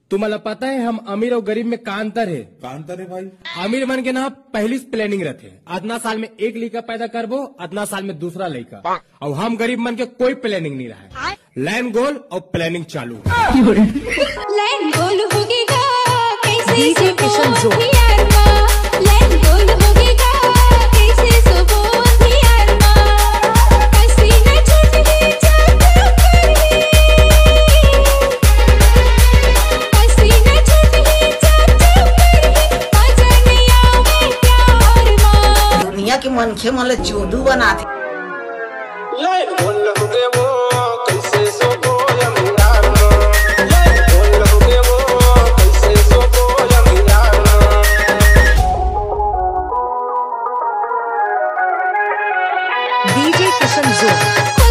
तुम्हाला पता है हम अमीर और गरीब में का अंतर है? का अंतर है भाई? अमीर मन के ना पहली प्लानिंग रहते, अदना साल में एक लड़का पैदा करबो, अदना साल में दूसरा लड़का। और हम गरीब मन के कोई प्लानिंग नहीं रहा है, लाइन गोल और प्लानिंग चालू। लाइन गोल होगेगा कैसे के मनखे मन चोदू बनाते। DJ Kishan zone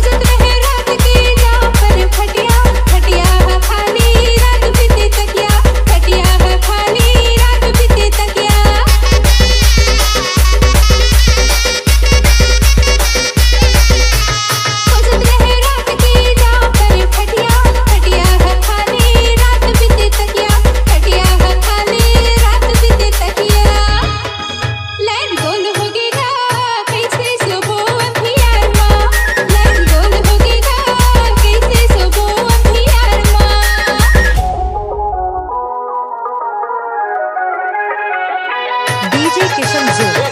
Kishan zone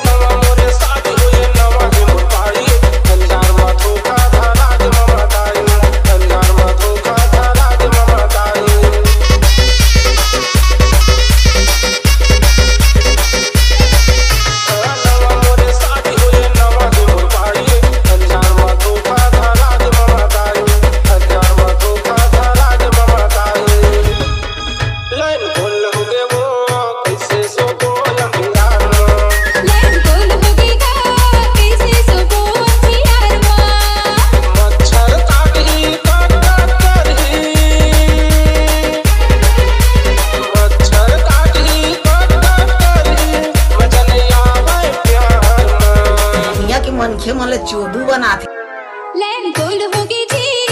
मनखे मन चोदू बनाते। लाइन गोल होगी जी।